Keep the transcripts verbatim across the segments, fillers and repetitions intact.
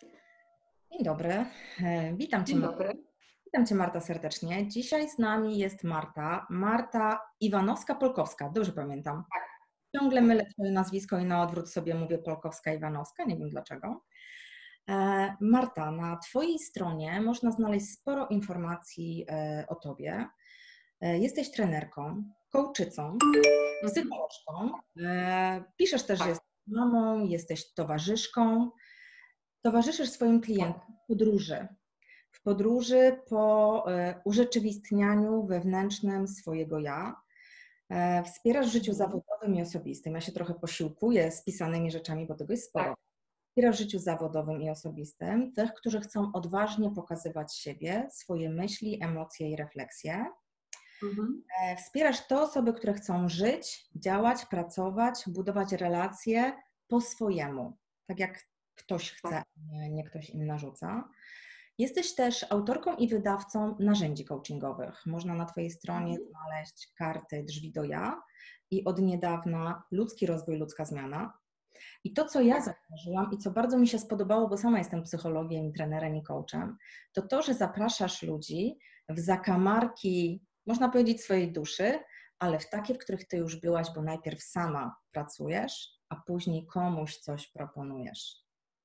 Dzień dobry, E, witam Cię, Dzień Mar- dobry. witam Cię Marta serdecznie. Dzisiaj z nami jest Marta, Marta Iwanowska-Polkowska, dobrze pamiętam. Ciągle Tak. mylę Twoje nazwisko i na odwrót sobie mówię Polkowska-Iwanowska, nie wiem dlaczego. E, Marta, na Twojej stronie można znaleźć sporo informacji e, o Tobie. E, Jesteś trenerką, coachicą, Mhm. psycholożką, e, piszesz też, że Tak, jesteś mamą, jesteś towarzyszką, towarzyszysz swoim tak. klientom w podróży. W podróży po e, urzeczywistnianiu wewnętrznym swojego ja. E, Wspierasz w życiu Mhm. zawodowym i osobistym. Ja się trochę posiłkuję z pisanymi rzeczami, bo tego jest sporo. Tak. Wspierasz w życiu zawodowym i osobistym tych, którzy chcą odważnie pokazywać siebie, swoje myśli, emocje i refleksje. Mhm. E, Wspierasz te osoby, które chcą żyć, działać, pracować, budować relacje po swojemu, tak jak ktoś chce, Tak. nie, nie ktoś im narzuca. Jesteś też autorką i wydawcą narzędzi coachingowych. Można na Twojej stronie Mhm. znaleźć karty Drzwi do Ja i od niedawna Ludzki rozwój, ludzka zmiana. I to, co ja Tak. zauważyłam i co bardzo mi się spodobało, bo sama jestem psychologiem, trenerem i coachem, to to, że zapraszasz ludzi w zakamarki, można powiedzieć, swojej duszy, ale w takie, w których Ty już byłaś, bo najpierw sama pracujesz, a później komuś coś proponujesz.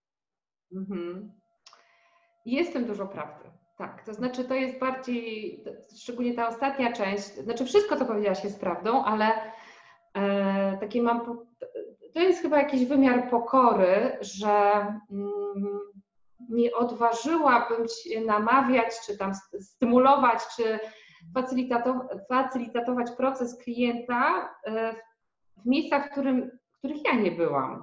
Mhm. Jest w tym dużo prawdy. Tak, to znaczy to jest bardziej, szczególnie ta ostatnia część, znaczy wszystko, co powiedziałaś, jest prawdą, ale e, takie mam, po- to jest chyba jakiś wymiar pokory, że mm, nie odważyłabym się namawiać, czy tam stymulować, czy facylitatować, facylitatować proces klienta e, w miejscach, w, którym, w których ja nie byłam.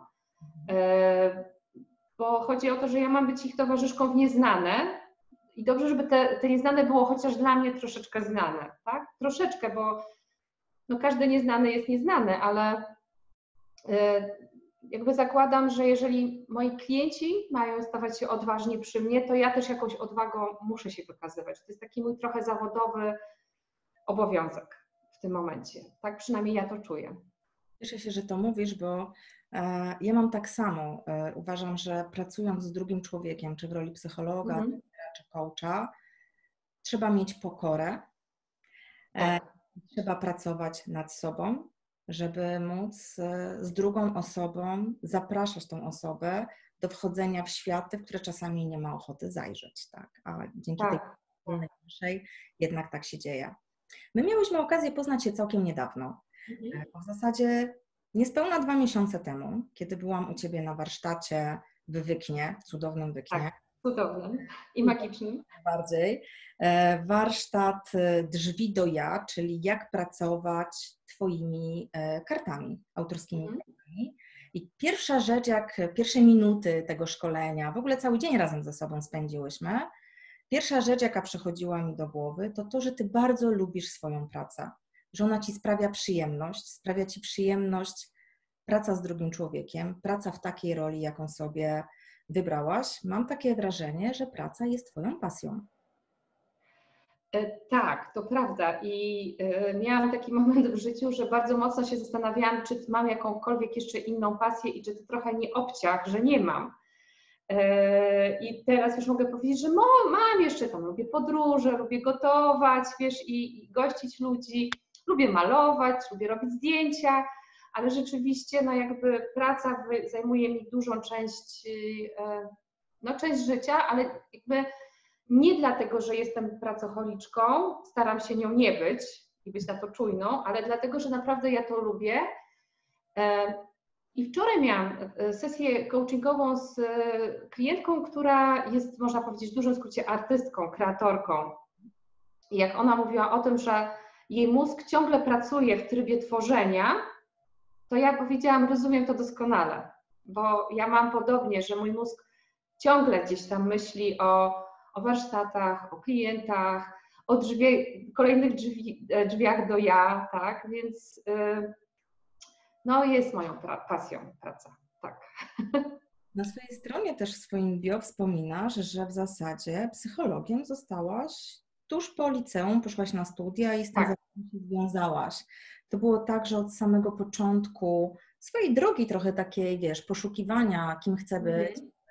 E, Bo chodzi o to, że ja mam być ich towarzyszką w nieznane i dobrze, żeby te, te nieznane było chociaż dla mnie troszeczkę znane, tak? Troszeczkę, bo no każde nieznane jest nieznane, ale e, jakby zakładam, że jeżeli moi klienci mają stawać się odważni przy mnie, to ja też jakąś odwagą muszę się wykazywać. To jest taki mój trochę zawodowy obowiązek w tym momencie. Tak przynajmniej ja to czuję. Cieszę się, że to mówisz, bo e, ja mam tak samo. E, uważam, że pracując z drugim człowiekiem, czy w roli psychologa, Mhm. trenera, czy coacha, trzeba mieć pokorę, e, Tak, trzeba pracować nad sobą, żeby móc e, z drugą osobą zapraszać tą osobę do wchodzenia w światy, w które czasami nie ma ochoty zajrzeć, tak? A dzięki tej tak, wspólnej tak. naszej jednak tak się dzieje. My miałyśmy okazję poznać się całkiem niedawno. Mhm. W zasadzie niespełna dwa miesiące temu, kiedy byłam u Ciebie na warsztacie w Wyknie, w cudownym Wyknie, Tak, cudownym i magicznym. bardziej, e, warsztat e, Drzwi do Ja, czyli jak pracować Twoimi e, kartami, autorskimi Mhm. kartami. I pierwsza rzecz, jak pierwsze minuty tego szkolenia, w ogóle cały dzień razem ze sobą spędziłyśmy, pierwsza rzecz, jaka przychodziła mi do głowy, to to, że Ty bardzo lubisz swoją pracę, że ona Ci sprawia przyjemność, sprawia Ci przyjemność praca z drugim człowiekiem, praca w takiej roli, jaką sobie wybrałaś. Mam takie wrażenie, że praca jest Twoją pasją. E, Tak, to prawda. I e, miałam taki moment w życiu, że bardzo mocno się zastanawiałam, czy mam jakąkolwiek jeszcze inną pasję i czy to trochę nie obciach, że nie mam. E, I teraz już mogę powiedzieć, że mo, mam jeszcze tam, lubię podróże, lubię gotować, wiesz, i, i gościć ludzi, lubię malować, lubię robić zdjęcia, ale rzeczywiście, no jakby praca wy- zajmuje mi dużą część, e, no część życia, ale jakby nie dlatego, że jestem pracocholiczką, staram się nią nie być i być na to czujną, ale dlatego, że naprawdę ja to lubię. E, I wczoraj miałam e, sesję coachingową z e, klientką, która jest, można powiedzieć, w dużym skrócie artystką, kreatorką. I jak ona mówiła o tym, że jej mózg ciągle pracuje w trybie tworzenia, to ja powiedziałam, rozumiem to doskonale, bo ja mam podobnie, że mój mózg ciągle gdzieś tam myśli o, o warsztatach, o klientach, o drzwie, kolejnych drzwi, drzwiach do ja, tak, więc y, no jest moją pra- pasją praca, tak. Na swojej stronie też w swoim bio wspominasz, że w zasadzie psychologiem zostałaś tuż po liceum, poszłaś na studia i z tym Tak, zawodowo się związałaś. To było tak, że od samego początku swojej drogi trochę takiej, wiesz, poszukiwania, kim chcę być, mhm.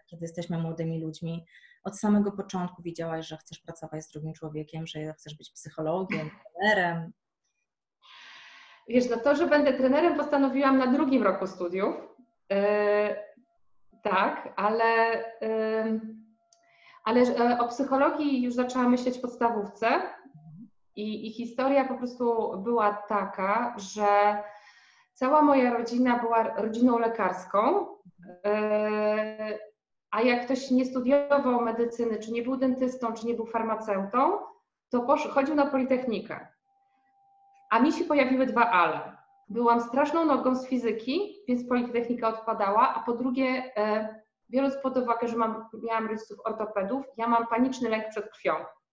kiedy jesteśmy młodymi ludźmi. Od samego początku wiedziałaś, że chcesz pracować z drugim człowiekiem, że chcesz być psychologiem, trenerem. Wiesz, no to, że będę trenerem, postanowiłam na drugim roku studiów. Yy, tak, ale, yy, ale o psychologii już zaczęłam myśleć w podstawówce i, i historia po prostu była taka, że cała moja rodzina była rodziną lekarską, yy, a jak ktoś nie studiował medycyny, czy nie był dentystą, czy nie był farmaceutą, to posz, chodził na Politechnikę. A mi się pojawiły dwa ale. Byłam straszną nogą z fizyki, więc Politechnika odpadała, a po drugie, e, biorąc pod uwagę, że mam, miałam rodziców ortopedów, ja mam paniczny lęk przed krwią.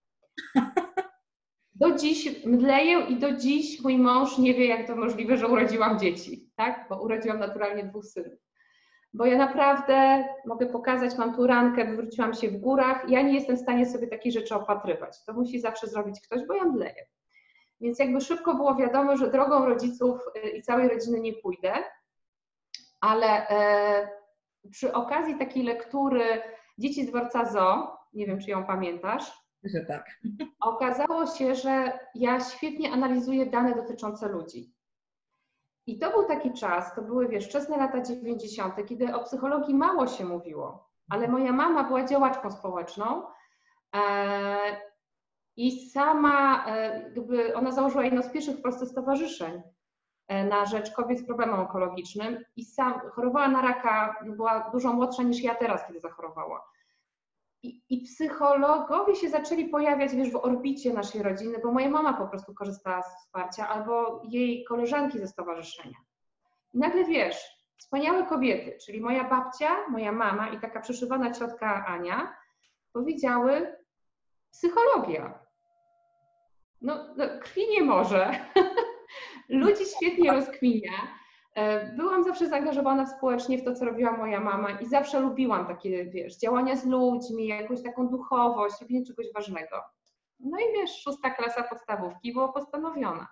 Do dziś mdleję i do dziś mój mąż nie wie, jak to możliwe, że urodziłam dzieci, tak? Bo urodziłam naturalnie dwóch synów. Bo ja naprawdę, mogę pokazać, mam tu rankę, wywróciłam się w górach, ja nie jestem w stanie sobie takich rzeczy opatrywać. To musi zawsze zrobić ktoś, bo ja mdleję. Więc jakby szybko było wiadomo, że drogą rodziców i całej rodziny nie pójdę, ale e, przy okazji takiej lektury Dzieci z dworca Zoo, nie wiem, czy ją pamiętasz, Że tak. okazało się, że ja świetnie analizuję dane dotyczące ludzi. I to był taki czas, to były, wiesz, wczesne lata dziewięćdziesiąte, kiedy o psychologii mało się mówiło, ale moja mama była działaczką społeczną, e, i sama, jakby ona założyła jedno z pierwszych w Polsce stowarzyszeń na rzecz kobiet z problemem onkologicznym i sam chorowała na raka, była dużo młodsza niż ja teraz, kiedy zachorowała. I, i psychologowie się zaczęli pojawiać, wiesz, w orbicie naszej rodziny, bo moja mama po prostu korzystała z wsparcia, albo jej koleżanki ze stowarzyszenia. I nagle, wiesz, wspaniałe kobiety, czyli moja babcia, moja mama i taka przyszywana ciotka Ania powiedziały: psychologia. No, no, krwi nie może. Ludzi świetnie rozkminia. Byłam zawsze zaangażowana społecznie w to, co robiła moja mama i zawsze lubiłam takie, wiesz, działania z ludźmi, jakąś taką duchowość, robienie czegoś ważnego. No i wiesz, szósta klasa podstawówki było postanowiona.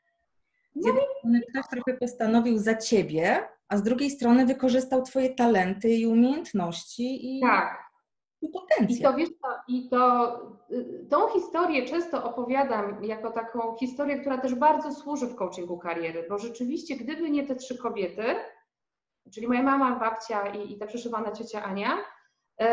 Z jednej strony ktoś trochę postanowił za ciebie, a z drugiej strony wykorzystał twoje talenty i umiejętności i... Tak. I potencjał. I to, wiesz co, i to, tą historię często opowiadam jako taką historię, która też bardzo służy w coachingu kariery, bo rzeczywiście gdyby nie te trzy kobiety, czyli moja mama, babcia i, i ta przyszywana ciocia Ania, yy,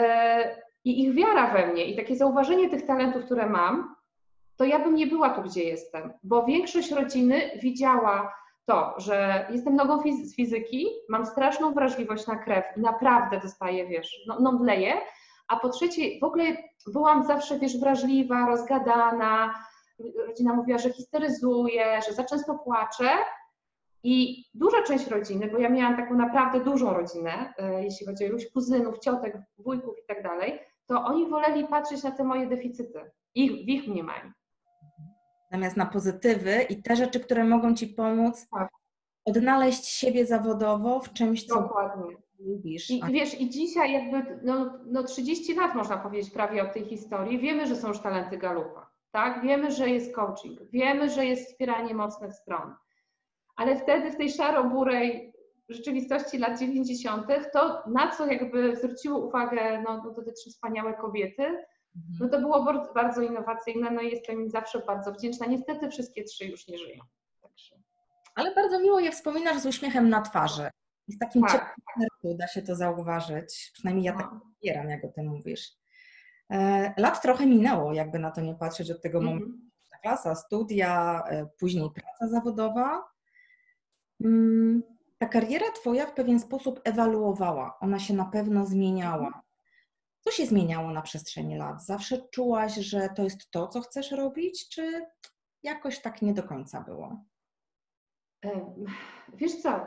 i ich wiara we mnie i takie zauważenie tych talentów, które mam, to ja bym nie była tu, gdzie jestem, bo większość rodziny widziała to, że jestem nogą fiz- z fizyki, mam straszną wrażliwość na krew i naprawdę dostaję, wiesz, no, no mdleję. A po trzecie, w ogóle byłam zawsze, wiesz, wrażliwa, rozgadana. Rodzina mówiła, że histeryzuję, że za często płaczę. I duża część rodziny, bo ja miałam taką naprawdę dużą rodzinę, jeśli chodzi o ilość kuzynów, ciotek, wujków i tak dalej, to oni woleli patrzeć na te moje deficyty, ich, w ich mniemaniu. Zamiast na pozytywy i te rzeczy, które mogą ci pomóc tak. odnaleźć siebie zawodowo w czymś, co Dokładnie. lubisz. I wiesz, i dzisiaj jakby no, no trzydzieści lat można powiedzieć prawie o tej historii. Wiemy, że są już talenty Galupa, tak? Wiemy, że jest coaching, wiemy, że jest wspieranie mocnych stron. Ale wtedy w tej szaro-burej rzeczywistości lat dziewięćdziesiątych to, na co jakby zwróciły uwagę no, no, te trzy wspaniałe kobiety, no to było bardzo, bardzo innowacyjne, no i jestem im zawsze bardzo wdzięczna. Niestety wszystkie trzy już nie żyją. Także. Ale bardzo miło je wspominasz z uśmiechem na twarzy. I z takim tak. ciepłym sercu da się to zauważyć. Przynajmniej ja no. tak odbieram, jak o tym mówisz. E, lat trochę minęło, jakby na to nie patrzeć, od tego mm-hmm. momentu. Klasa, studia, e, później praca zawodowa. Mm, ta kariera twoja w pewien sposób ewoluowała. Ona się na pewno zmieniała. Co się zmieniało na przestrzeni lat? Zawsze czułaś, że to jest to, co chcesz robić, czy jakoś tak nie do końca było? Wiesz co,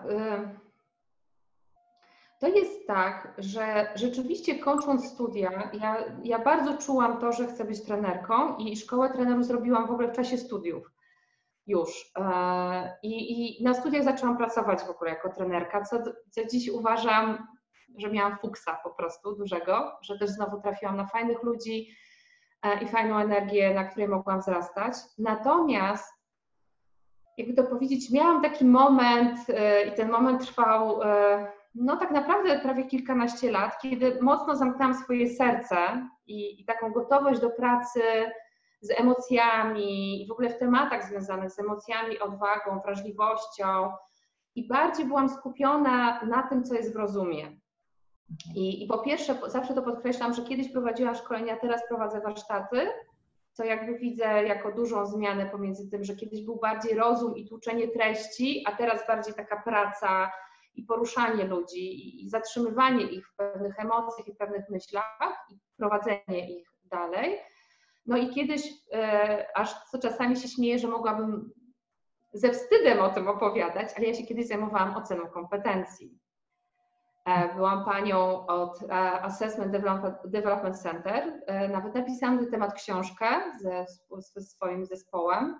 to jest tak, że rzeczywiście kończąc studia, ja, ja bardzo czułam to, że chcę być trenerką i szkołę trenerów zrobiłam w ogóle w czasie studiów już. I, i na studiach zaczęłam pracować w ogóle jako trenerka, co, co dziś uważam, że miałam fuksa po prostu dużego, że też znowu trafiłam na fajnych ludzi i fajną energię, na której mogłam wzrastać. Natomiast, jakby to powiedzieć, miałam taki moment i ten moment trwał no tak naprawdę prawie kilkanaście lat, kiedy mocno zamknęłam swoje serce i, i taką gotowość do pracy z emocjami i w ogóle w tematach związanych z emocjami, odwagą, wrażliwością i bardziej byłam skupiona na tym, co jest w rozumie. I, i po pierwsze, zawsze to podkreślam, że kiedyś prowadziłam szkolenia, teraz prowadzę warsztaty, co jakby widzę jako dużą zmianę pomiędzy tym, że kiedyś był bardziej rozum i tłuczenie treści, a teraz bardziej taka praca i poruszanie ludzi i, i zatrzymywanie ich w pewnych emocjach i w pewnych myślach i prowadzenie ich dalej. No i kiedyś, e, aż co czasami się śmieję, że mogłabym ze wstydem o tym opowiadać, ale ja się kiedyś zajmowałam oceną kompetencji. E, byłam panią od e, Assessment Development, Development Center, e, nawet napisałam na ten temat książkę ze, ze swoim zespołem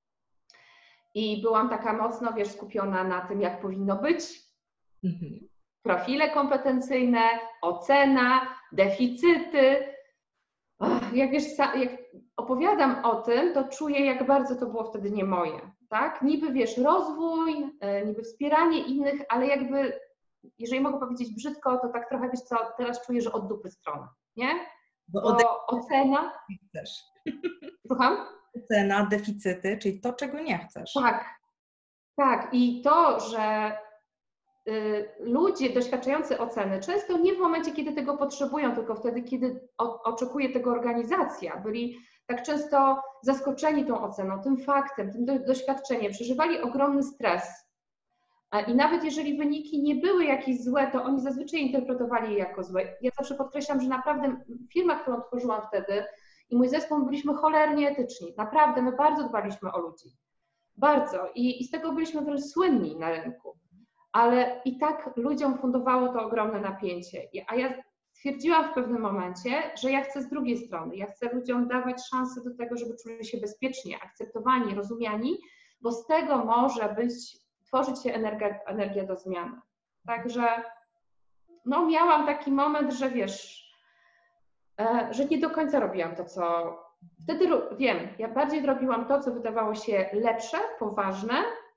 i byłam taka mocno, wiesz, skupiona na tym, jak powinno być, mhm. profile kompetencyjne, ocena, deficyty. Ach, jak wiesz, jak opowiadam o tym, to czuję, jak bardzo to było wtedy nie moje, tak? Niby, wiesz, rozwój, niby wspieranie innych, ale jakby, jeżeli mogę powiedzieć brzydko, to tak trochę, wiesz co, teraz czuję, że od dupy strona, nie? Bo, Bo ocena... Chcesz. Słucham? Ocena, deficyty, czyli to, czego nie chcesz. Tak, tak. I to, że ludzie doświadczający oceny często nie w momencie, kiedy tego potrzebują, tylko wtedy, kiedy oczekuje tego organizacja, byli tak często zaskoczeni tą oceną, tym faktem, tym do, doświadczeniem, przeżywali ogromny stres. I nawet jeżeli wyniki nie były jakieś złe, to oni zazwyczaj interpretowali je jako złe. Ja zawsze podkreślam, że naprawdę firma, którą tworzyłam wtedy i mój zespół, byliśmy cholernie etyczni. Naprawdę, my bardzo dbaliśmy o ludzi. Bardzo. I, i z tego byliśmy wręcz słynni na rynku. Ale i tak ludziom fundowało to ogromne napięcie. A ja stwierdziłam w pewnym momencie, że ja chcę z drugiej strony, ja chcę ludziom dawać szansę do tego, żeby czuli się bezpiecznie, akceptowani, rozumiani, bo z tego może być, tworzyć się energia, energia do zmiany. Także no miałam taki moment, że wiesz, że nie do końca robiłam to, co wtedy wiem, ja bardziej robiłam to, co wydawało się lepsze, poważne.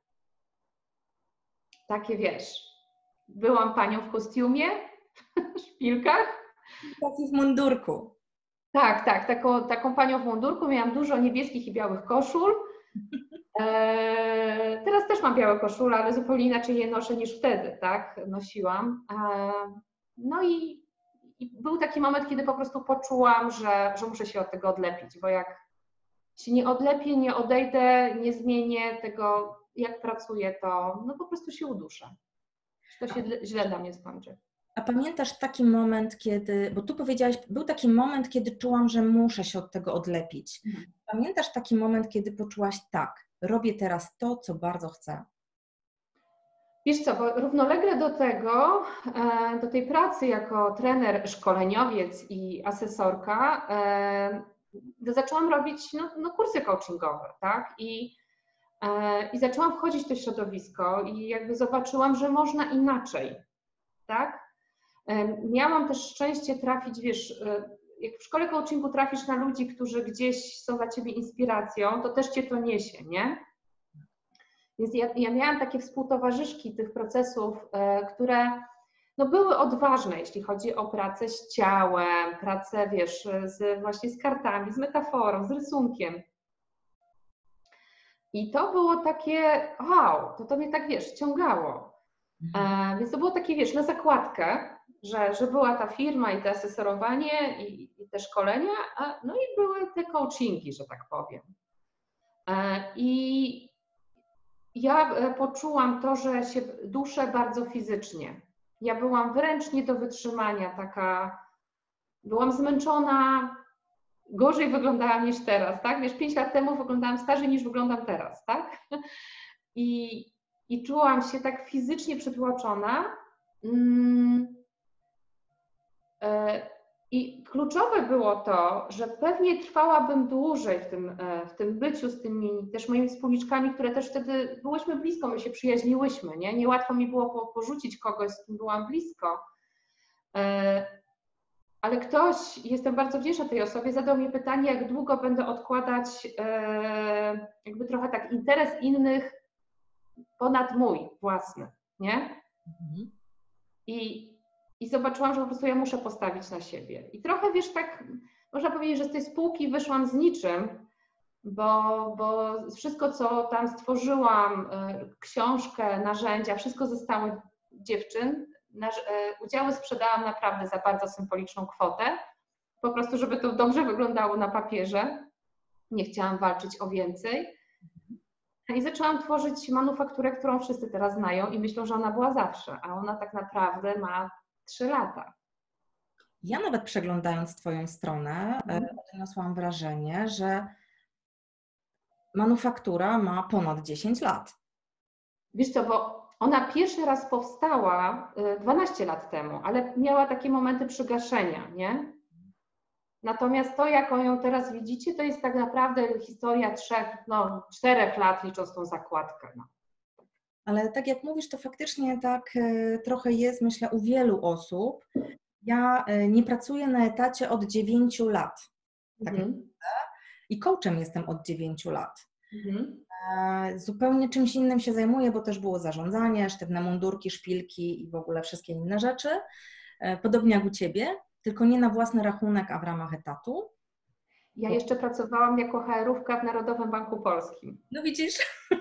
Takie wiesz, byłam panią w kostiumie, w szpilkach. Taki w mundurku. Tak, tak, taką, taką panią w mundurku, miałam dużo niebieskich i białych koszul. E, teraz też mam białe koszule, ale zupełnie inaczej je noszę niż wtedy, tak, nosiłam. E, no i, i był taki moment, kiedy po prostu poczułam, że, że muszę się od tego odlepić, bo jak się nie odlepię, nie odejdę, nie zmienię tego, jak pracuję, to no po prostu się uduszę. To się źle dla mnie skończy. A pamiętasz taki moment, kiedy, bo tu powiedziałaś, był taki moment, kiedy czułam, że muszę się od tego odlepić. Mhm. Pamiętasz taki moment, kiedy poczułaś, tak, robię teraz to, co bardzo chcę? Wiesz co, bo równolegle do tego, do tej pracy jako trener, szkoleniowiec i asesorka, zaczęłam robić no, no kursy coachingowe, tak? I I zaczęłam wchodzić w to środowisko i jakby zobaczyłam, że można inaczej, tak? Miałam też szczęście trafić, wiesz, jak w szkole coachingu trafisz na ludzi, którzy gdzieś są dla ciebie inspiracją, to też cię to niesie, nie? Więc ja, ja miałam takie współtowarzyszki tych procesów, które no, były odważne, jeśli chodzi o pracę z ciałem, pracę, wiesz, z, właśnie z kartami, z metaforą, z rysunkiem. I to było takie, wow, to, to mnie tak, wiesz, ciągało. E, więc to było takie, wiesz, na zakładkę, że, że była ta firma i to asesorowanie i, i te szkolenia, a, no i były te coachingi, że tak powiem. E, I ja poczułam to, że się duszę bardzo fizycznie. Ja byłam wręcz nie do wytrzymania, taka, byłam zmęczona, gorzej wyglądałam niż teraz, tak? Wiesz, pięć lat temu wyglądałam starzej niż wyglądam teraz, tak? I, i czułam się tak fizycznie przytłoczona. Mm, e, I kluczowe było to, że pewnie trwałabym dłużej w tym, e, w tym byciu z tymi też moimi wspólniczkami, które też wtedy byłyśmy blisko, my się przyjaźniłyśmy, nie? Niełatwo mi było po, porzucić kogoś, z kim byłam blisko. E, Ale ktoś, jestem bardzo wdzięczna tej osobie, zadał mi pytanie, jak długo będę odkładać e, jakby trochę tak interes innych ponad mój własny, nie? Mhm. I, i zobaczyłam, że po prostu ja muszę postawić na siebie. I trochę, wiesz, tak można powiedzieć, że z tej spółki wyszłam z niczym, bo, bo wszystko, co tam stworzyłam, książkę, narzędzia, wszystko zostało dziewczyn. Udziały sprzedałam naprawdę za bardzo symboliczną kwotę, po prostu, żeby to dobrze wyglądało na papierze. Nie chciałam walczyć o więcej. I zaczęłam tworzyć manufakturę, którą wszyscy teraz znają i myślą, że ona była zawsze, a ona tak naprawdę ma trzy lata. Ja nawet przeglądając Twoją stronę, mhm. odniosłam wrażenie, że manufaktura ma ponad dziesięć lat. Wiesz co, bo ona pierwszy raz powstała dwanaście lat temu, ale miała takie momenty przygaszenia, nie? Natomiast to, jaką ją teraz widzicie, to jest tak naprawdę historia trzech, no czterech lat, licząc tą zakładkę. No. Ale tak jak mówisz, to faktycznie tak trochę jest, myślę, u wielu osób. Ja nie pracuję na etacie od dziewięciu lat. Tak mhm. naprawdę. I coachem jestem od dziewięciu lat. Mhm. Zupełnie czymś innym się zajmuję, bo też było zarządzanie, sztywne mundurki, szpilki i w ogóle wszystkie inne rzeczy. Podobnie jak u Ciebie, tylko nie na własny rachunek, a w ramach etatu. Ja jeszcze pracowałam jako H R-ówka w Narodowym Banku Polskim. No widzisz?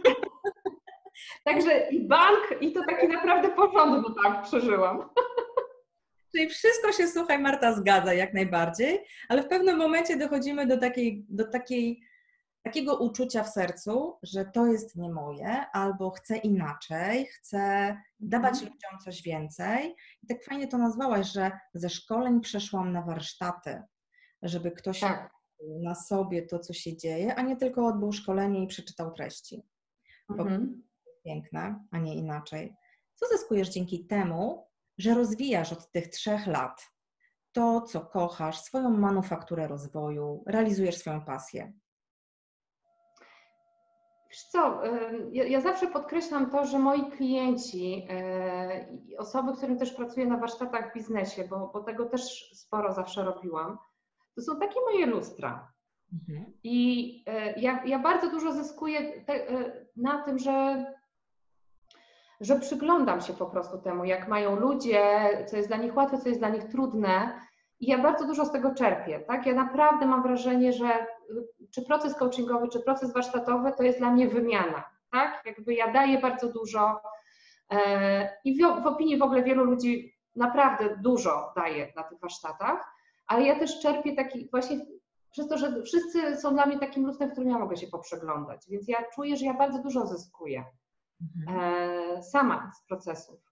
Także i bank, i to taki naprawdę porządny bank przeżyłam. Czyli wszystko się, słuchaj, Marta, zgadza jak najbardziej, ale w pewnym momencie dochodzimy do takiej, do takiej, takiego uczucia w sercu, że to jest nie moje, albo chcę inaczej, chcę dawać mm. ludziom coś więcej. I tak fajnie to nazwałaś, że ze szkoleń przeszłam na warsztaty, żeby ktoś tak. na sobie to, co się dzieje, a nie tylko odbył szkolenie i przeczytał treści. Mm-hmm. Piękne, a nie inaczej. Co zyskujesz dzięki temu, że rozwijasz od tych trzech lat to, co kochasz, swoją manufakturę rozwoju, realizujesz swoją pasję? Wiesz co, ja, ja zawsze podkreślam to, że moi klienci i osoby, którym też pracuję na warsztatach w biznesie, bo, bo tego też sporo zawsze robiłam, to są takie moje lustra. Mhm. I ja, ja bardzo dużo zyskuję te, na tym, że że przyglądam się po prostu temu, jak mają ludzie, co jest dla nich łatwe, co jest dla nich trudne i ja bardzo dużo z tego czerpię, tak? Ja naprawdę mam wrażenie, że czy proces coachingowy, czy proces warsztatowy to jest dla mnie wymiana, tak? Jakby ja daję bardzo dużo i w, w opinii w ogóle wielu ludzi naprawdę dużo daję na tych warsztatach, ale ja też czerpię taki właśnie przez to, że wszyscy są dla mnie takim lustrem, w którym ja mogę się poprzeglądać, więc ja czuję, że ja bardzo dużo zyskuję. Mhm. sama z procesów.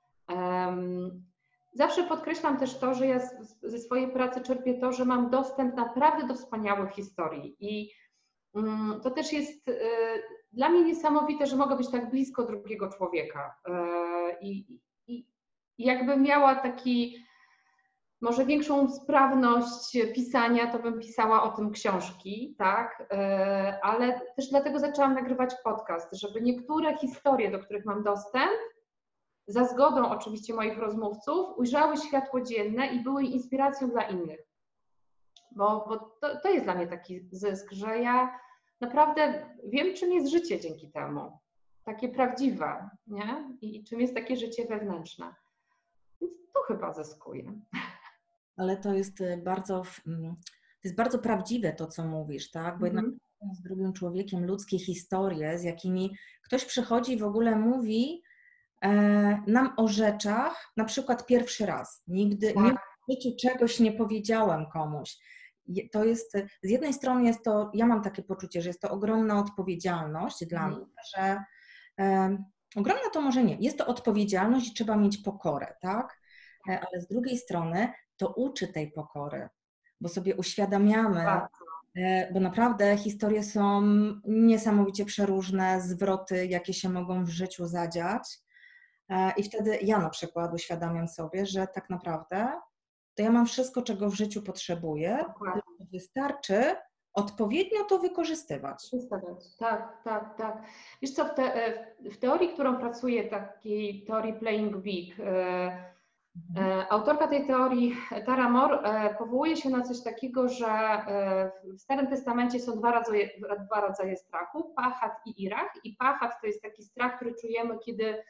Zawsze podkreślam też to, że ja ze swojej pracy czerpię to, że mam dostęp naprawdę do wspaniałych historii i to też jest dla mnie niesamowite, że mogę być tak blisko drugiego człowieka i, i, i jakby miała taki może większą sprawność pisania, to bym pisała o tym książki, tak, ale też dlatego zaczęłam nagrywać podcast, żeby niektóre historie, do których mam dostęp, za zgodą oczywiście moich rozmówców, ujrzały światło dzienne i były inspiracją dla innych. Bo, bo to, to jest dla mnie taki zysk, że ja naprawdę wiem, czym jest życie dzięki temu. Takie prawdziwe, nie? I czym jest takie życie wewnętrzne. Więc to chyba zyskuję. Ale to jest bardzo, to jest bardzo prawdziwe to, co mówisz, tak? Bo mm-hmm. jednak z drugim człowiekiem ludzkie historie, z jakimi ktoś przychodzi i w ogóle mówi e, nam o rzeczach, na przykład pierwszy raz. Nigdy, tak. nigdy w życiu czegoś nie powiedziałam komuś. To jest, z jednej strony jest to, ja mam takie poczucie, że jest to ogromna odpowiedzialność mm-hmm. dla mnie, że e, ogromna to może nie, jest to odpowiedzialność i trzeba mieć pokorę, tak? E, ale z drugiej strony to uczy tej pokory, bo sobie uświadamiamy, bo naprawdę historie są niesamowicie przeróżne, zwroty, jakie się mogą w życiu zadziać i wtedy ja na przykład uświadamiam sobie, że tak naprawdę to ja mam wszystko, czego w życiu potrzebuję, tylko wystarczy odpowiednio to wykorzystywać. Tak, tak, tak. Wiesz co, w, te, w teorii, którą pracuję, takiej teorii Playing Big, autorka tej teorii, Tara Moore, powołuje się na coś takiego, że w Starym Testamencie są dwa rodzaje, dwa rodzaje strachu, pachat i irach. I pachat to jest taki strach, który czujemy, kiedy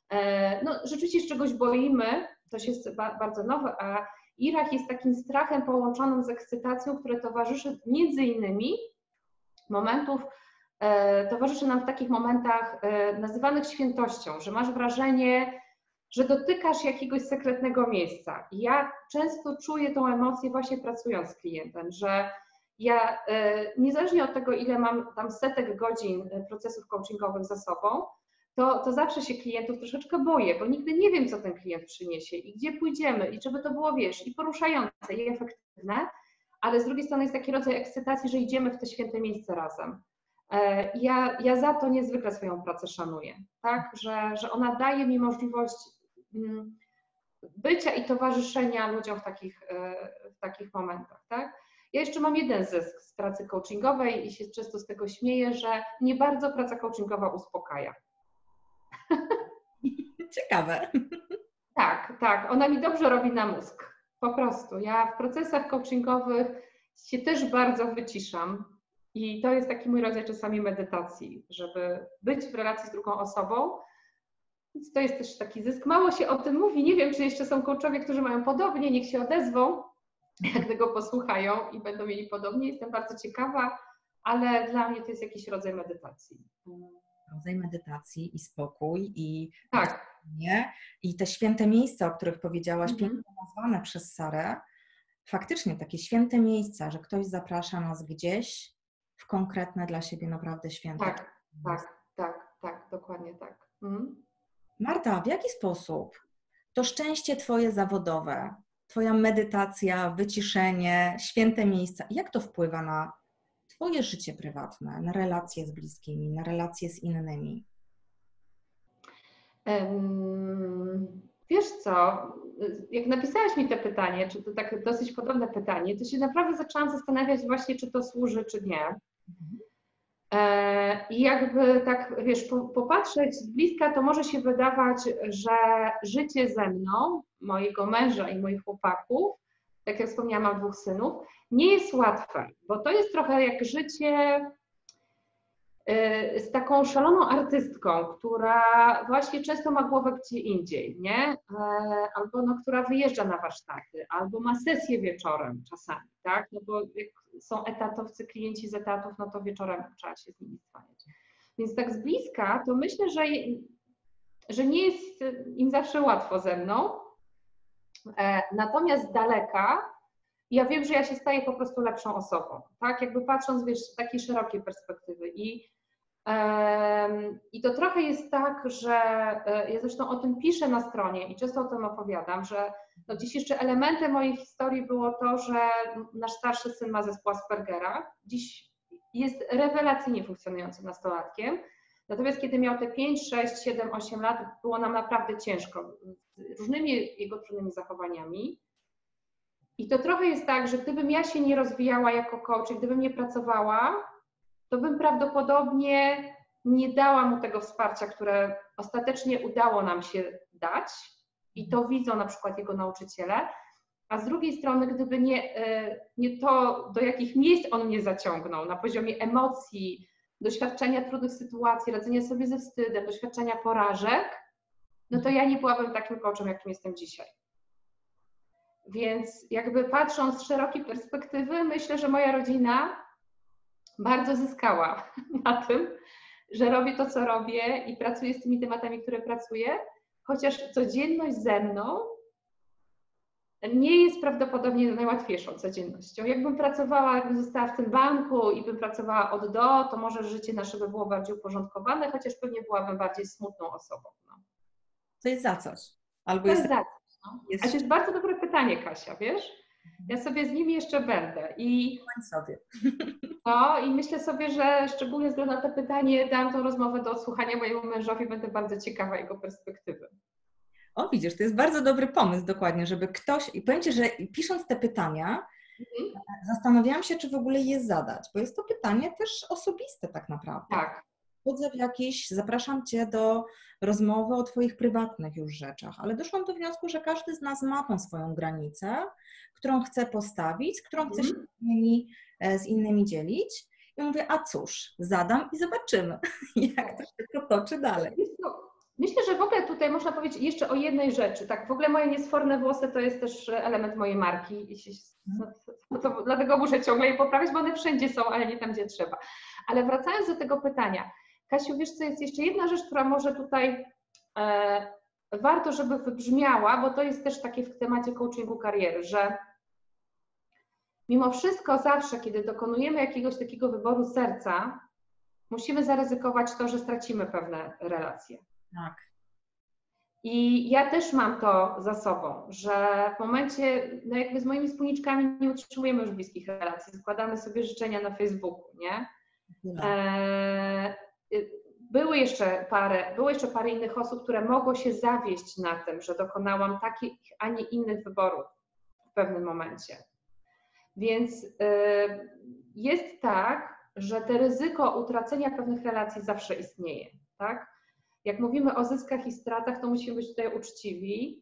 No, rzeczywiście się czegoś boimy, to jest bardzo nowe, a Irach jest takim strachem połączonym z ekscytacją, które towarzyszy między innymi momentów, e, towarzyszy nam w takich momentach e, nazywanych świętością, że masz wrażenie, że dotykasz jakiegoś sekretnego miejsca. I ja często czuję tą emocję właśnie pracując z klientem, że ja e, niezależnie od tego, ile mam tam setek godzin procesów coachingowych za sobą, to, to zawsze się klientów troszeczkę boję, bo nigdy nie wiem, co ten klient przyniesie i gdzie pójdziemy i żeby to było, wiesz, i poruszające, i efektywne, ale z drugiej strony jest taki rodzaj ekscytacji, że idziemy w te święte miejsce razem. Ja, ja za to niezwykle swoją pracę szanuję, tak, że, że ona daje mi możliwość bycia i towarzyszenia ludziom w takich, w takich momentach, tak. Ja jeszcze mam jeden zysk z pracy coachingowej i się często z tego śmieję, że nie bardzo praca coachingowa uspokaja. Ciekawe. Tak, tak. Ona mi dobrze robi na mózg. Po prostu. Ja w procesach coachingowych się też bardzo wyciszam i to jest taki mój rodzaj czasami medytacji, żeby być w relacji z drugą osobą. Więc to jest też taki zysk. Mało się o tym mówi. Nie wiem, czy jeszcze są coachowie, którzy mają podobnie. Niech się odezwą, jak tego posłuchają i będą mieli podobnie. Jestem bardzo ciekawa, ale dla mnie to jest jakiś rodzaj medytacji. Rodzaj medytacji i spokój i tak. Nie? I te święte miejsca, o których powiedziałaś, Mhm. pięknie nazwane przez Sarę, faktycznie takie święte miejsca, że ktoś zaprasza nas gdzieś w konkretne dla siebie naprawdę święte. Tak, tak, tak, tak, dokładnie tak. Mhm. Marta, w jaki sposób to szczęście Twoje zawodowe, Twoja medytacja, wyciszenie, święte miejsca, jak to wpływa na Twoje życie prywatne, na relacje z bliskimi, na relacje z innymi? Wiesz co, jak napisałaś mi to pytanie, czy to tak dosyć podobne pytanie, to się naprawdę zaczęłam zastanawiać właśnie, czy to służy, czy nie. I jakby tak, wiesz, popatrzeć z bliska, to może się wydawać, że życie ze mną, mojego męża i moich chłopaków, tak jak wspomniałam, mam dwóch synów, nie jest łatwe, bo to jest trochę jak życie z taką szaloną artystką, która właśnie często ma głowę gdzie indziej, nie? Albo no, która wyjeżdża na warsztaty, albo ma sesję wieczorem czasami, tak? No bo jak są etatowcy, klienci z etatów, no to wieczorem trzeba się z nimi spajać. Więc tak z bliska to myślę, że, że nie jest im zawsze łatwo ze mną, natomiast z daleka ja wiem, że ja się staję po prostu lepszą osobą, tak? Jakby patrząc, wiesz, z takiej szerokiej perspektywy i I to trochę jest tak, że ja zresztą o tym piszę na stronie i często o tym opowiadam, że no dziś jeszcze elementem mojej historii było to, że nasz starszy syn ma zespół Aspergera. Dziś jest rewelacyjnie funkcjonującym nastolatkiem. Natomiast kiedy miał te pięć, sześć, siedem, osiem lat, było nam naprawdę ciężko z różnymi jego trudnymi zachowaniami. I to trochę jest tak, że gdybym ja się nie rozwijała jako coach, gdybym nie pracowała, to bym prawdopodobnie nie dała mu tego wsparcia, które ostatecznie udało nam się dać i to widzą na przykład jego nauczyciele, a z drugiej strony, gdyby nie, nie to, do jakich miejsc on mnie zaciągnął na poziomie emocji, doświadczenia trudnych sytuacji, radzenia sobie ze wstydem, doświadczenia porażek, no to ja nie byłabym takim coachem, jakim jestem dzisiaj. Więc jakby patrząc z szerokiej perspektywy, myślę, że moja rodzina bardzo zyskała na tym, że robię to, co robię i pracuję z tymi tematami, które pracuję, chociaż codzienność ze mną nie jest prawdopodobnie najłatwiejszą codziennością. Jakbym pracowała, jakbym została w tym banku i bym pracowała od do, to może życie nasze by było bardziej uporządkowane, chociaż pewnie byłabym bardziej smutną osobą. No. To jest za coś. Albo to jest, jest za coś. No. jest... A to jest bardzo dobre pytanie, Kasia, wiesz? Ja sobie z nimi jeszcze będę. I sobie. No i myślę sobie, że szczególnie ze względu na to pytanie dam tą rozmowę do odsłuchania mojemu mężowi, będę bardzo ciekawa jego perspektywy. O, widzisz, to jest bardzo dobry pomysł dokładnie, żeby ktoś, i powiem Ci, że pisząc te pytania, mhm. zastanawiałam się, czy w ogóle je zadać, bo jest to pytanie też osobiste tak naprawdę. Tak. Wchodzę w jakieś, zapraszam Cię do rozmowy o Twoich prywatnych już rzeczach, ale doszłam do wniosku, że każdy z nas ma tą swoją granicę, którą chce postawić, którą chce się z innymi, z innymi dzielić. I mówię, a cóż, zadam i zobaczymy, jak to się potoczy dalej. Myślę, że w ogóle tutaj można powiedzieć jeszcze o jednej rzeczy. Tak, w ogóle moje niesforne włosy to jest też element mojej marki. To, to, dlatego muszę ciągle je poprawiać, bo one wszędzie są, ale nie tam, gdzie trzeba. Ale wracając do tego pytania, Kasiu, wiesz co, jest jeszcze jedna rzecz, która może tutaj e, warto, żeby wybrzmiała, bo to jest też takie w temacie coachingu kariery, że mimo wszystko zawsze, kiedy dokonujemy jakiegoś takiego wyboru serca, musimy zaryzykować to, że stracimy pewne relacje. Tak. I ja też mam to za sobą, że w momencie, no jakby z moimi wspólniczkami nie utrzymujemy już bliskich relacji, składamy sobie życzenia na Facebooku, nie? E, były jeszcze parę, było jeszcze parę innych osób, które mogło się zawieść na tym, że dokonałam takich, a nie innych wyborów w pewnym momencie. Więc y, jest tak, że to ryzyko utracenia pewnych relacji zawsze istnieje, tak? Jak mówimy o zyskach i stratach, to musimy być tutaj uczciwi.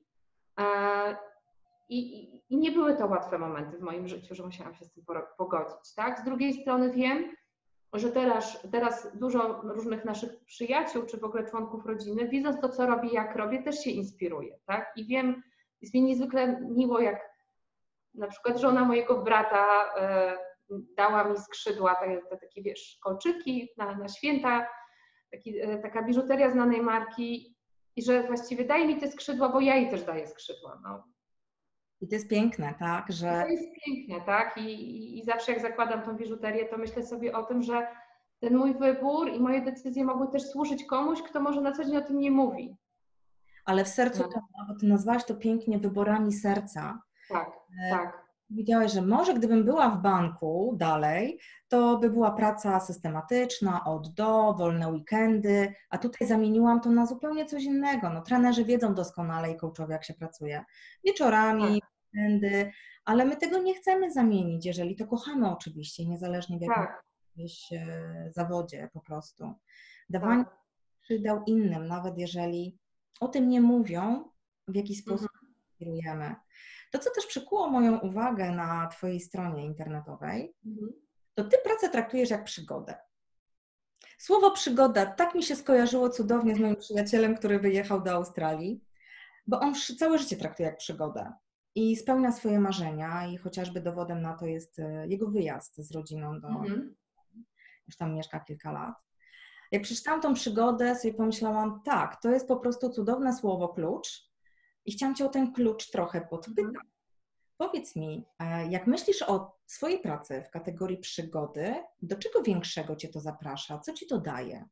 I, i, I nie były to łatwe momenty w moim życiu, że musiałam się z tym pogodzić. Tak? Z drugiej strony wiem, że teraz, teraz dużo różnych naszych przyjaciół, czy w ogóle członków rodziny, widząc to, co robię, jak robię, też się inspiruje. Tak? I wiem, jest mi niezwykle miło, jak na przykład żona mojego brata e, dała mi skrzydła, te, te takie, wiesz, kolczyki na, na święta, Taki, taka biżuteria znanej marki i że właściwie daje mi te skrzydła, bo ja jej też daję skrzydła. No. I to jest piękne, tak? Że... To jest piękne, tak? I, i, I zawsze jak zakładam tą biżuterię, to myślę sobie o tym, że ten mój wybór i moje decyzje mogły też służyć komuś, kto może na co dzień o tym nie mówi. Ale w sercu, No. to, bo ty nazwałaś to pięknie wyborami serca. Tak, tak. Powiedziałaś, że może gdybym była w banku dalej, to by była praca systematyczna, od do, wolne weekendy, a tutaj zamieniłam to na zupełnie coś innego. No, trenerzy wiedzą doskonale i coachowie, jak się pracuje. Wieczorami, tak. weekendy, ale my tego nie chcemy zamienić, jeżeli to kochamy oczywiście, niezależnie w jakim tak. zawodzie po prostu. Dawanie tak. skrzydeł innym, nawet jeżeli o tym nie mówią, w jaki sposób mhm. kierujemy. To, co też przykuło moją uwagę na twojej stronie internetowej, mhm. to ty pracę traktujesz jak przygodę. Słowo przygoda tak mi się skojarzyło cudownie z moim przyjacielem, który wyjechał do Australii, bo on całe życie traktuje jak przygodę i spełnia swoje marzenia i chociażby dowodem na to jest jego wyjazd z rodziną do... Mhm. Już tam mieszka kilka lat. Jak przeczytałam tą przygodę, sobie pomyślałam, tak, to jest po prostu cudowne słowo klucz i chciałam cię o ten klucz trochę podpytać. Mhm. Powiedz mi, jak myślisz o swojej pracy w kategorii przygody, do czego większego cię to zaprasza? Co ci to daje?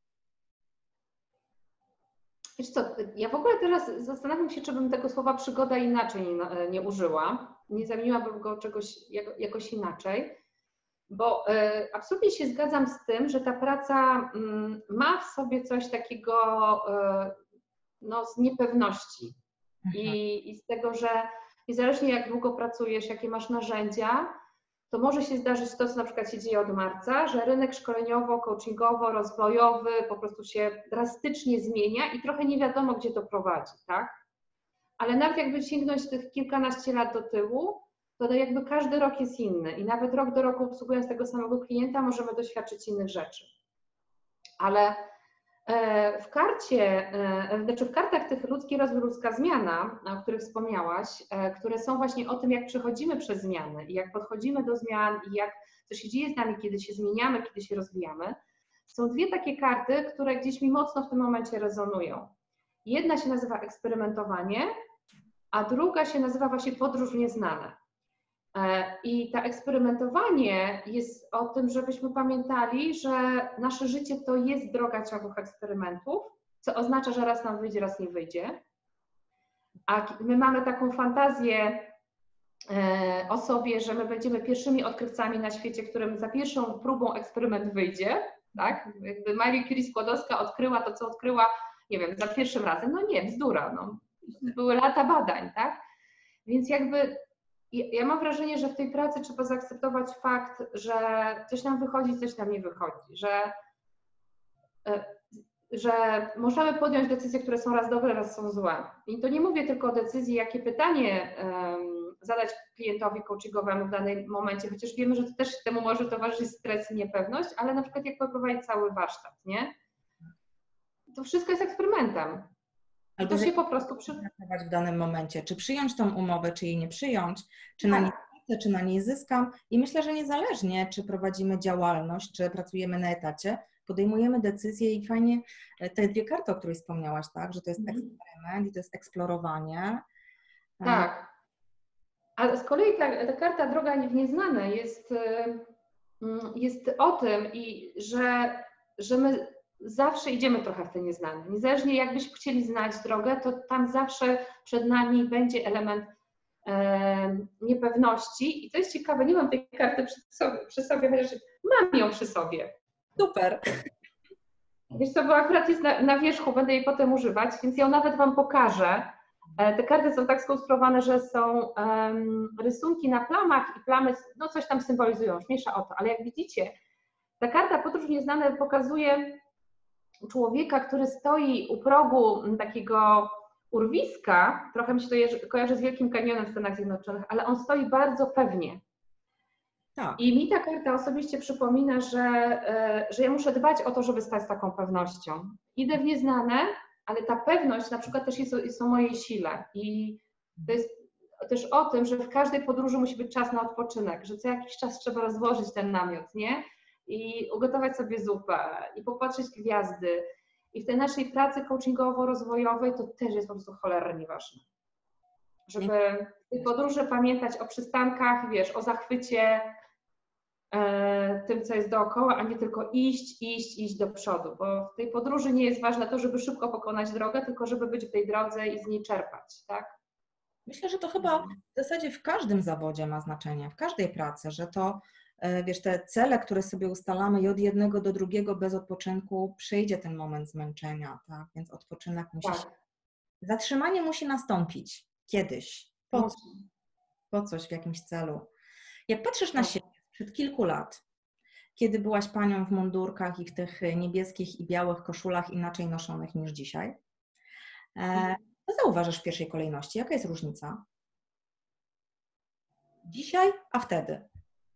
Wiesz co, ja w ogóle teraz zastanawiam się, czy bym tego słowa przygoda inaczej nie, nie użyła. Nie zamieniłabym go czegoś jakoś inaczej, bo y, absolutnie się zgadzam z tym, że ta praca y, ma w sobie coś takiego y, no, z niepewności i, i z tego, że niezależnie jak długo pracujesz, jakie masz narzędzia, to może się zdarzyć to, co na przykład się dzieje od marca, że rynek szkoleniowo, coachingowo, rozwojowy po prostu się drastycznie zmienia i trochę nie wiadomo, gdzie to prowadzi, tak? Ale nawet jakby sięgnąć tych kilkanaście lat do tyłu, to jakby każdy rok jest inny i nawet rok do roku obsługując tego samego klienta możemy doświadczyć innych rzeczy. Ale w karcie, znaczy w kartach tych ludzki rozwój, ludzka zmiana, o których wspomniałaś, które są właśnie o tym, jak przechodzimy przez zmiany i jak podchodzimy do zmian i jak co się dzieje z nami, kiedy się zmieniamy, kiedy się rozwijamy, są dwie takie karty, które gdzieś mi mocno w tym momencie rezonują. Jedna się nazywa eksperymentowanie, a druga się nazywa właśnie podróż w nieznane. I to eksperymentowanie jest o tym, żebyśmy pamiętali, że nasze życie to jest droga ciągłych eksperymentów, co oznacza, że raz nam wyjdzie, raz nie wyjdzie. A my mamy taką fantazję o sobie, że my będziemy pierwszymi odkrywcami na świecie, którym za pierwszą próbą eksperyment wyjdzie. Tak? Jakby Marie Curie Skłodowska odkryła to, co odkryła, nie wiem, za pierwszym razem. No nie, bzdura. No. Były lata badań, tak? Więc jakby ja mam wrażenie, że w tej pracy trzeba zaakceptować fakt, że coś nam wychodzi, coś nam nie wychodzi, że, że możemy podjąć decyzje, które są raz dobre, raz są złe. I to nie mówię tylko o decyzji, jakie pytanie um, zadać klientowi coachingowemu w danym momencie, chociaż wiemy, że to też temu może towarzyszyć stres i niepewność, ale na przykład jak poprowadzić cały warsztat, nie? To wszystko jest eksperymentem. I Albo to z się jakim po prostu przy... traktować w danym momencie, czy przyjąć tą umowę, czy jej nie przyjąć, czy na niej Tak, stracę, czy na niej zyskam. I myślę, że niezależnie, czy prowadzimy działalność, czy pracujemy na etacie, podejmujemy decyzje i fajnie te dwie karty, o której wspomniałaś, tak, że to jest mhm. eksperyment i to jest eksplorowanie. E, Tak. A z kolei ta, ta karta Droga w nieznane jest, y, mm, jest o tym, i że, że my zawsze idziemy trochę w te nieznane. Niezależnie jakbyśmy chcieli znać drogę, to tam zawsze przed nami będzie element e, niepewności. I to jest ciekawe, nie mam tej karty przy sobie, przy sobie, chociaż mam ją przy sobie. Super. Wiesz co, bo akurat jest na, na wierzchu, będę jej potem używać, więc ją nawet Wam pokażę. E, Te karty są tak skonstruowane, że są um, rysunki na plamach i plamy, no coś tam symbolizują, śmiesza o to, ale jak widzicie, ta karta Podróż w nieznane pokazuje człowieka, który stoi u progu takiego urwiska, trochę mi się to jeży- kojarzy z Wielkim Kanionem w Stanach Zjednoczonych, ale on stoi bardzo pewnie. Tak. I mi ta karta osobiście przypomina, że, e, że ja muszę dbać o to, żeby stać z taką pewnością. Idę w nieznane, ale ta pewność na przykład też jest, jest o mojej sile. I to jest też o tym, że w każdej podróży musi być czas na odpoczynek, że co jakiś czas trzeba rozłożyć ten namiot, nie? I ugotować sobie zupę, i popatrzeć w gwiazdy. I w tej naszej pracy coachingowo-rozwojowej to też jest po prostu cholernie ważne. Żeby w tej podróży pamiętać o przystankach, wiesz, o zachwycie, tym, co jest dookoła, a nie tylko iść, iść, iść do przodu, bo w tej podróży nie jest ważne to, żeby szybko pokonać drogę, tylko żeby być w tej drodze i z niej czerpać, tak? Myślę, że to chyba w zasadzie w każdym zawodzie ma znaczenie, w każdej pracy, że to, wiesz, te cele, które sobie ustalamy i od jednego do drugiego bez odpoczynku przyjdzie ten moment zmęczenia, tak? Więc odpoczynek musi Tak. się... Zatrzymanie musi nastąpić kiedyś, po, co, po coś, w jakimś celu. Jak patrzysz na tak. siebie sprzed kilku lat, kiedy byłaś panią w mundurkach i w tych niebieskich i białych koszulach inaczej noszonych niż dzisiaj, e, co zauważasz w pierwszej kolejności? Jaka jest różnica? Dzisiaj, a wtedy?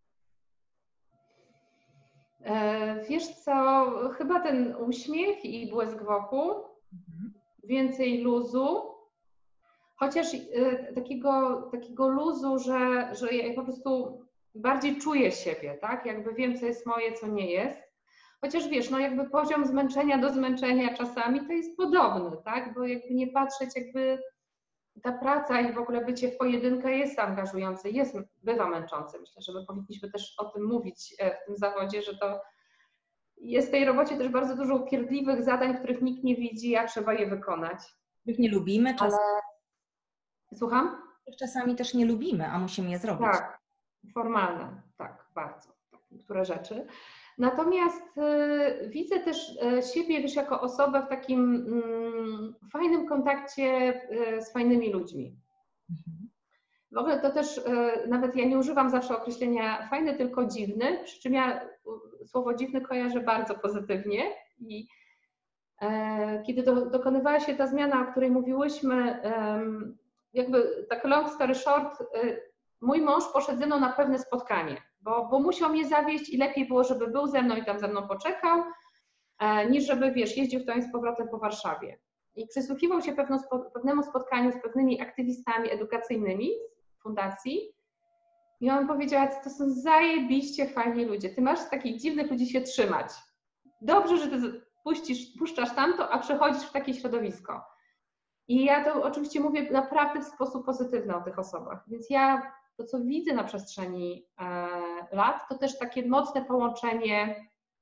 E, wiesz co, chyba ten uśmiech i błysk wokół, mhm. więcej luzu, chociaż e, takiego, takiego luzu, że, że ja po prostu bardziej czuję siebie, tak? Jakby wiem, co jest moje, co nie jest. Chociaż wiesz, no jakby poziom zmęczenia do zmęczenia czasami to jest podobny, tak? Bo jakby nie patrzeć, jakby ta praca i w ogóle bycie w pojedynkę jest angażujące, jest, bywa męczące. Myślę, że my powinniśmy też o tym mówić w tym zawodzie, że to jest w tej robocie też bardzo dużo upierdliwych zadań, których nikt nie widzi, a trzeba je wykonać. Których nie lubimy czasami. Ale... Słucham? Czasami też nie lubimy, a musimy je zrobić. Tak, formalne, tak, bardzo, tak, niektóre rzeczy. Natomiast y, widzę też y, siebie wiesz, jako osobę w takim y, fajnym kontakcie y, z fajnymi ludźmi. Mhm. W ogóle to też, y, nawet ja nie używam zawsze określenia fajny, tylko dziwny, przy czym ja y, słowo dziwny kojarzę bardzo pozytywnie. I y, kiedy do, dokonywała się ta zmiana, o której mówiłyśmy, y, jakby tak long story short, y, mój mąż poszedł ze mną na pewne spotkanie, bo, bo musiał mnie zawieźć i lepiej było, żeby był ze mną i tam ze mną poczekał, e, niż żeby, wiesz, jeździł w to i z powrotem po Warszawie. I przysłuchiwał się pewno, pewnemu spotkaniu z pewnymi aktywistami edukacyjnymi z fundacji i on powiedział, to są zajebiście fajni ludzie, ty masz z takich dziwnych ludzi się trzymać. Dobrze, że ty puścisz, puszczasz tamto, a przechodzisz w takie środowisko. I ja to oczywiście mówię naprawdę w sposób pozytywny o tych osobach, więc ja to, co widzę na przestrzeni e, lat, to też takie mocne połączenie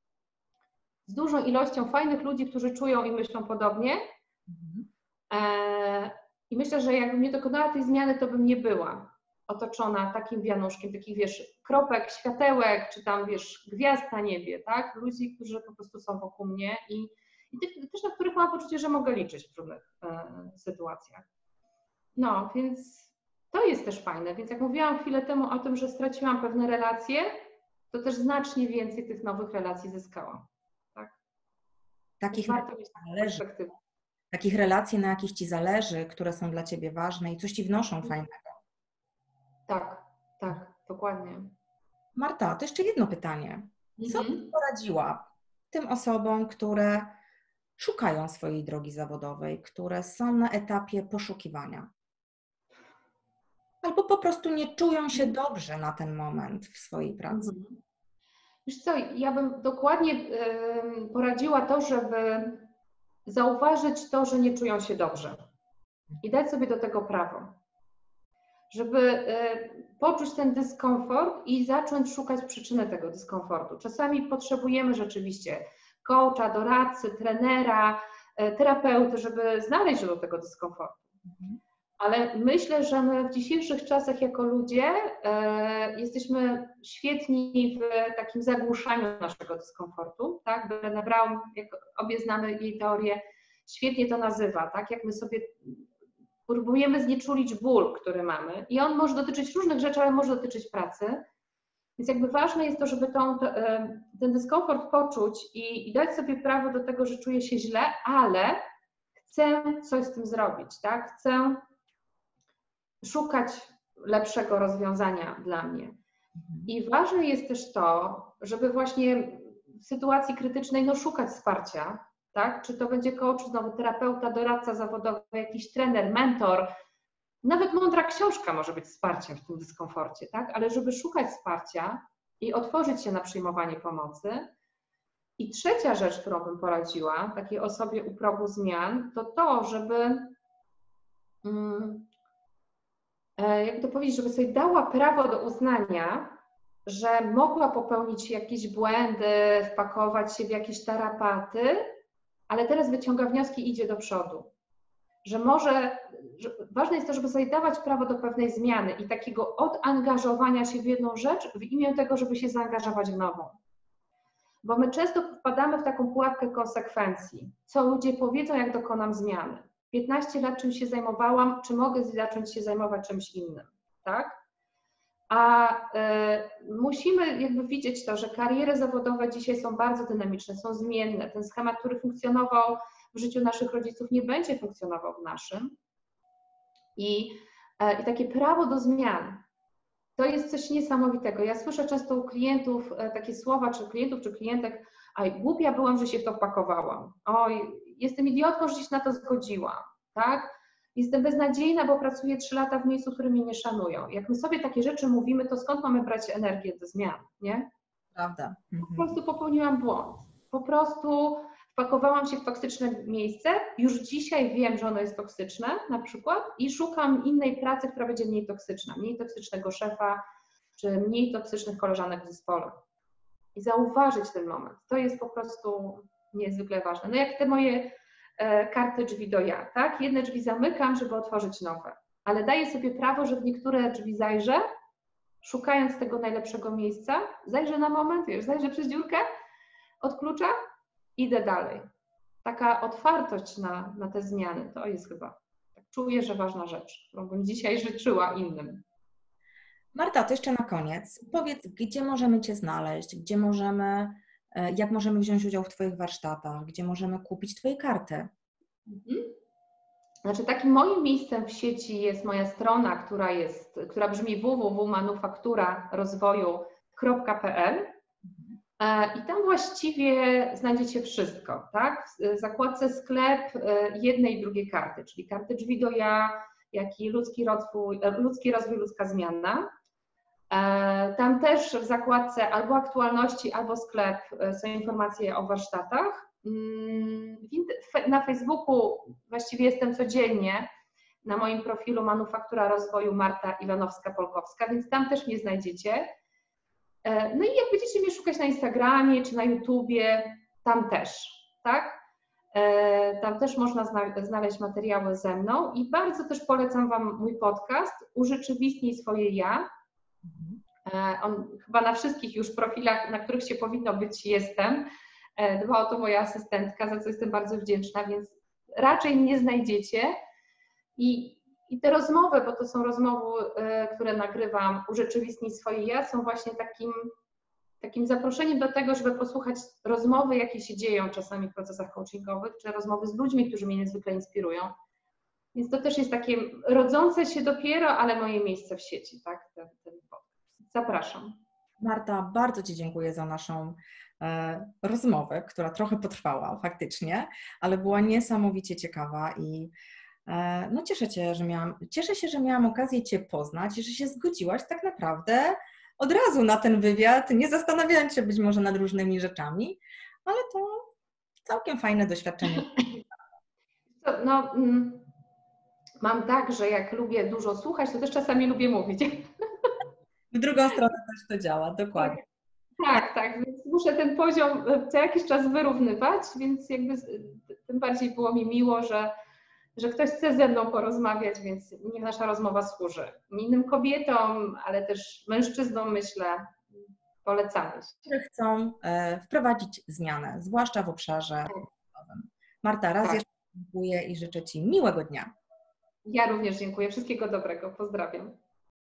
z dużą ilością fajnych ludzi, którzy czują i myślą podobnie. Mhm. E, I myślę, że jakbym nie dokonała tej zmiany, to bym nie była otoczona takim wianuszkiem, takich, wiesz, kropek, światełek, czy tam, wiesz, gwiazd na niebie, tak? Ludzi, którzy po prostu są wokół mnie i, i tych, też na których mam poczucie, że mogę liczyć w trudnych e, sytuacjach. No, więc to jest też fajne. Więc jak mówiłam chwilę temu o tym, że straciłam pewne relacje, to też znacznie więcej tych nowych relacji zyskałam. Tak? Takich, zależy, takich relacji, na jakich ci zależy, które są dla ciebie ważne i coś ci wnoszą fajnego. Tak, tak, dokładnie. Marta, to jeszcze jedno pytanie. Co byś poradziła tym osobom, które szukają swojej drogi zawodowej, które są na etapie poszukiwania. Albo po prostu nie czują się dobrze na ten moment w swojej pracy. Mhm. Wiesz co, ja bym dokładnie y, poradziła to, żeby zauważyć to, że nie czują się dobrze i dać sobie do tego prawo. Żeby y, poczuć ten dyskomfort i zacząć szukać przyczyny tego dyskomfortu. Czasami potrzebujemy rzeczywiście coacha, doradcy, trenera, y, terapeuty, żeby znaleźć do tego dyskomfortu. Mhm. Ale myślę, że my w dzisiejszych czasach jako ludzie e, jesteśmy świetni w takim zagłuszaniu naszego dyskomfortu, tak? Brené Brown, jak obie znamy jej teorię, świetnie to nazywa, tak? Jak my sobie próbujemy znieczulić ból, który mamy i on może dotyczyć różnych rzeczy, ale może dotyczyć pracy. Więc jakby ważne jest to, żeby tą, ten dyskomfort poczuć i, i dać sobie prawo do tego, że czuję się źle, ale chcę coś z tym zrobić, tak? Chcę szukać lepszego rozwiązania dla mnie. I ważne jest też to, żeby właśnie w sytuacji krytycznej no, szukać wsparcia, tak? Czy to będzie coach, znowu terapeuta, doradca zawodowy, jakiś trener, mentor, nawet mądra książka może być wsparciem w tym dyskomforcie, tak? Ale żeby szukać wsparcia i otworzyć się na przyjmowanie pomocy. I trzecia rzecz, którą bym poradziła takiej osobie u progu zmian, to to, żeby mm, jak to powiedzieć, żeby sobie dała prawo do uznania, że mogła popełnić jakieś błędy, wpakować się w jakieś tarapaty, ale teraz wyciąga wnioski i idzie do przodu. Że może, że ważne jest to, żeby sobie dawać prawo do pewnej zmiany i takiego odangażowania się w jedną rzecz w imię tego, żeby się zaangażować w nową. Bo my często wpadamy w taką pułapkę konsekwencji. Co ludzie powiedzą, jak dokonam zmiany. piętnaście lat czymś się zajmowałam, czy mogę zacząć się zajmować czymś innym, tak? A y, musimy jakby widzieć to, że kariery zawodowe dzisiaj są bardzo dynamiczne, są zmienne. Ten schemat, który funkcjonował w życiu naszych rodziców, nie będzie funkcjonował w naszym. I, y, i takie prawo do zmian, to jest coś niesamowitego. Ja słyszę często u klientów y, takie słowa, czy klientów, czy klientek, a głupia byłam, że się w to wpakowałam. Oj, jestem idiotką, że się na to zgodziłam, tak? Jestem beznadziejna, bo pracuję trzy lata w miejscu, które mnie nie szanują. Jak my sobie takie rzeczy mówimy, to skąd mamy brać energię do zmian, nie? Prawda. Po prostu popełniłam błąd. Po prostu wpakowałam się w toksyczne miejsce. Już dzisiaj wiem, że ono jest toksyczne na przykład i szukam innej pracy, która będzie mniej toksyczna. Mniej toksycznego szefa, czy mniej toksycznych koleżanek w zespole. I zauważyć ten moment. To jest po prostu niezwykle ważne. No jak te moje e, karty drzwi do ja, tak? Jedne drzwi zamykam, żeby otworzyć nowe, ale daję sobie prawo, że w niektóre drzwi zajrzę, szukając tego najlepszego miejsca, zajrzę na moment, wiesz, zajrzę przez dziurkę od klucza, idę dalej. Taka otwartość na, na te zmiany, to jest chyba, tak czuję, że ważna rzecz, którą bym dzisiaj życzyła innym. Marta, to jeszcze na koniec. Powiedz, gdzie możemy Cię znaleźć, gdzie możemy, jak możemy wziąć udział w Twoich warsztatach, gdzie możemy kupić Twoje karty? Mhm. Znaczy takim moim miejscem w sieci jest moja strona, która, jest, która brzmi w w w kropka manufaktura rozwoju kropka p l i tam właściwie znajdziecie wszystko, tak? W zakładce sklep jednej i drugiej karty, czyli karty drzwi do ja, jak i ludzki rozwój, ludzki rozwój, ludzka zmiana. Tam też w zakładce albo aktualności, albo sklep są informacje o warsztatach. Na Facebooku właściwie jestem codziennie na moim profilu Manufaktura Rozwoju Marta Iwanowska-Polkowska, więc tam też mnie znajdziecie. No i jak będziecie mnie szukać na Instagramie czy na YouTubie, tam też, tak? Tam też można znaleźć materiały ze mną i bardzo też polecam Wam mój podcast Urzeczywistnij swoje ja. On chyba na wszystkich już profilach, na których się powinno być, jestem. Dba o to moja asystentka, za co jestem bardzo wdzięczna, więc raczej mnie znajdziecie. I, i te rozmowy, bo to są rozmowy, które nagrywam, Urzeczywistnij swoje ja, są właśnie takim, takim zaproszeniem do tego, żeby posłuchać rozmowy, jakie się dzieją czasami w procesach coachingowych, czy rozmowy z ludźmi, którzy mnie niezwykle inspirują. Więc to też jest takie rodzące się dopiero, ale moje miejsce w sieci, tak? Ten, ten podcast. Zapraszam. Marta, bardzo Ci dziękuję za naszą e, rozmowę, która trochę potrwała faktycznie, ale była niesamowicie ciekawa i e, no cieszę się, że miałam, cieszę się, że miałam okazję Cię poznać i że się zgodziłaś tak naprawdę od razu na ten wywiad, nie zastanawiając się być może nad różnymi rzeczami, ale to całkiem fajne doświadczenie. Co, No, mm, mam tak, że jak lubię dużo słuchać, to też czasami lubię mówić. W drugą stronę też to działa, dokładnie. Tak, tak, więc muszę ten poziom e, co jakiś czas wyrównywać, więc jakby z- tym bardziej było mi miło, że, że ktoś chce ze mną porozmawiać, więc niech nasza rozmowa służy innym kobietom, ale też mężczyznom, myślę, polecamy się. Które chcą e, wprowadzić zmianę, zwłaszcza w obszarze zawodowym. Marta, raz Tak. jeszcze dziękuję i życzę Ci miłego dnia. Ja również dziękuję. Wszystkiego dobrego. Pozdrawiam.